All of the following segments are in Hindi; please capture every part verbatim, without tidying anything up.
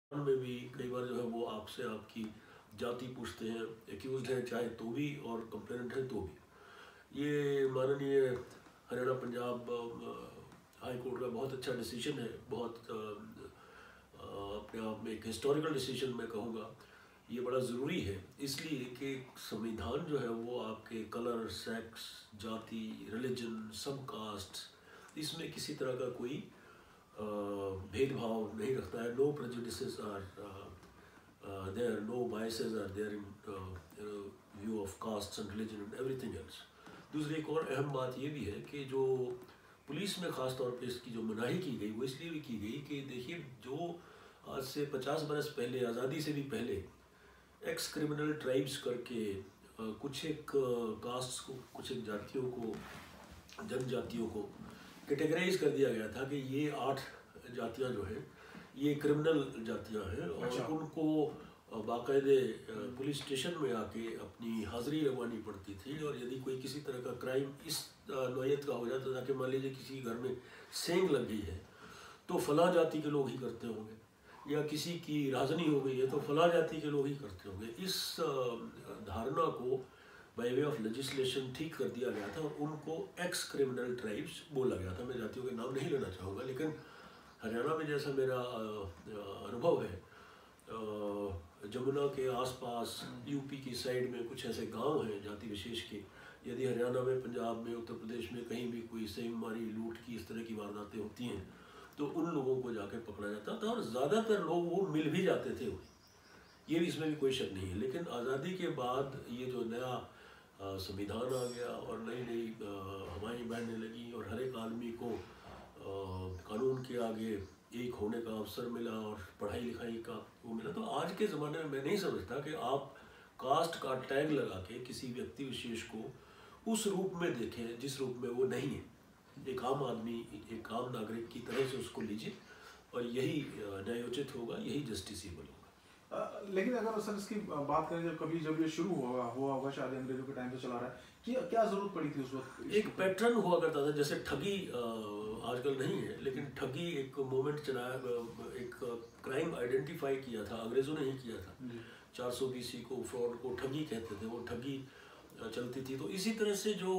में भी कई बार जो है वो आपसे आपकी जाति पूछते हैं, एक्यूज्ड हैं चाहे तो भी और कंप्लेनेंट हैं तो भी। ये माननीय हरियाणा पंजाब हाई कोर्ट का बहुत अच्छा डिसीजन है, बहुत आ, आ, अपने आप में एक हिस्टोरिकल डिसीजन मैं कहूँगा। ये बड़ा ज़रूरी है इसलिए कि संविधान जो है वो आपके कलर, सेक्स, जाति, रिलीजन, सब कास्ट, इसमें किसी तरह का कोई भेदभाव नहीं रखता है। No prejudices are there, no biases are there in view of caste and religion and everything else. दूसरी एक और अहम बात ये भी है कि जो पुलिस में ख़ास तौर पे इसकी जो मनाही की गई वो इसलिए भी की गई कि देखिए, जो आज से पचास बरस पहले, आज़ादी से भी पहले, एक्स क्रिमिनल ट्राइब्स करके कुछ एक कास्ट को, कुछ एक जातियों को, जनजातियों को कैटेगराइज कर दिया गया था कि ये आठ जातियां जो हैं ये क्रिमिनल जातियां हैं। और अच्छा। उनको बाकायदे पुलिस स्टेशन में आके अपनी हाज़िरी लगवानी पड़ती थी। और यदि कोई किसी तरह का क्राइम इस नौयत का हो जाता था कि मान लीजिए किसी घर में सेंग लग गई है तो फलां जाति के लोग ही करते होंगे, या किसी की राजनी हो गई है तो फलां जाति के लोग ही करते होंगे। इस धारणा को बाय वे ऑफ लेजिस्लेशन ठीक कर दिया गया था और उनको एक्स क्रिमिनल ट्राइब्स बोला गया था। मैं जातियों के नाम नहीं लेना चाहूँगा, लेकिन हरियाणा में जैसा मेरा अनुभव है, जमुना के आसपास यूपी की साइड में कुछ ऐसे गांव हैं जाति विशेष के, यदि हरियाणा में, पंजाब में, उत्तर प्रदेश में कहीं भी कोई सेंगमारी, लूट की इस तरह की वारदातें होती हैं तो उन लोगों को जाके पकड़ा जाता था और ज़्यादातर लोग वो मिल भी जाते थे। ये भी, इसमें भी कोई शक नहीं है। लेकिन आज़ादी के बाद ये जो नया संविधान आ गया और नई नई हवाएं बहने लगी और हर एक आदमी को आ, कानून के आगे एक होने का अवसर मिला और पढ़ाई लिखाई का वो मिला, तो आज के ज़माने में मैं नहीं समझता कि आप कास्ट का टैग लगा के किसी व्यक्ति विशेष को उस रूप में देखें जिस रूप में वो नहीं है। एक आम आदमी, एक आम नागरिक की तरह से उसको लीजिए और यही न्यायोचित होगा, यही जस्टिसेबल होगा। आ, लेकिन अगर सर इसकी बात करें, जब कभी जब ये शुरू हुआ हुआ होगा, शायद अंग्रेजों के टाइम से चला रहा है, कि क्या जरूरत पड़ी थी उस वक्त? एक पैटर्न हुआ करता था, जैसे ठगी आजकल नहीं है, लेकिन ठगी एक मोमेंट चलाया, एक क्राइम आइडेंटिफाई किया था, अंग्रेजों ने ही किया था। चार सौ बीसी को फ्रॉड को ठगी कहते थे, वो ठगी चलती थी। तो इसी तरह से जो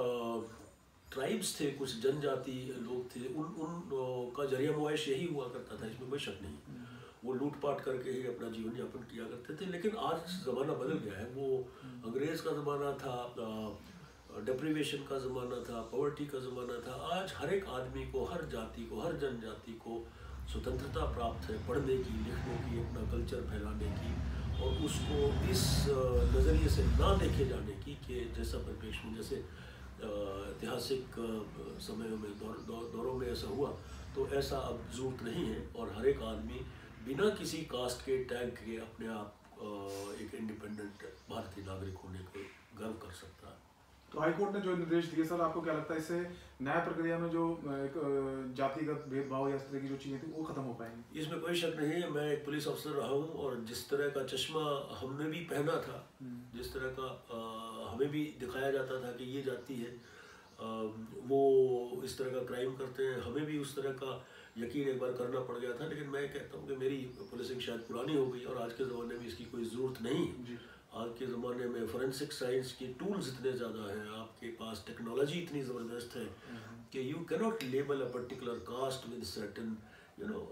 ट्राइब्स थे, कुछ जनजाति लोग थे, उन उन का जरिया मुआइश यही हुआ करता था, इसमें कोई शक नहीं। वो लूटपाट करके ही अपना जीवन यापन किया करते थे। लेकिन आज ज़माना बदल गया है। वो अंग्रेज़ का ज़माना था, डेप्रिवेशन का ज़माना था, पॉवर्टी का ज़माना था। आज हर एक आदमी को, हर जाति को, हर जनजाति को स्वतंत्रता प्राप्त है पढ़ने की, लिखने की, अपना कल्चर फैलाने की, और उसको इस नज़रिए से ना देखे जाने की कि जैसा परिप्रेक्ष्य में, जैसे ऐतिहासिक समयों में, दौर, दौर, दौरों में ऐसा हुआ, तो ऐसा अब ज़रूरत नहीं है। और हर एक आदमी बिना किसी कास्ट के टैग के अपने आप एक इंडिपेंडेंट भारतीय नागरिक होने को गर्व कर सकता है। तो हाईकोर्ट ने जो निर्देश दिए सर, आपको क्या लगता है इससे न्याय प्रक्रिया में जो एक जातिगत भेदभाव या इस तरह की जो चीज़ें थी वो खत्म हो पाएंगी? इसमें कोई शक नहीं है। मैं एक पुलिस अफसर रहा हूँ और जिस तरह का चश्मा हमने भी पहना था, जिस तरह का आ, हमें भी दिखाया जाता था कि ये जाति है, आ, वो इस तरह का क्राइम करते हैं, हमें भी उस तरह का यकीन एक बार करना पड़ गया था। लेकिन मैं कहता हूँ कि मेरी पुलिसिंग शायद पुरानी हो गई और आज के ज़माने में इसकी कोई ज़रूरत नहीं है। आज के ज़माने में फोरेंसिक साइंस के टूल्स इतने ज़्यादा हैं, आपके पास टेक्नोलॉजी इतनी ज़बरदस्त है कि you cannot label a particular caste with certain you know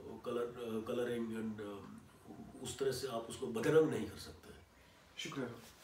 colour colouring and उस तरह से आप उसको बदरंग नहीं कर सकते। शुक्रिया।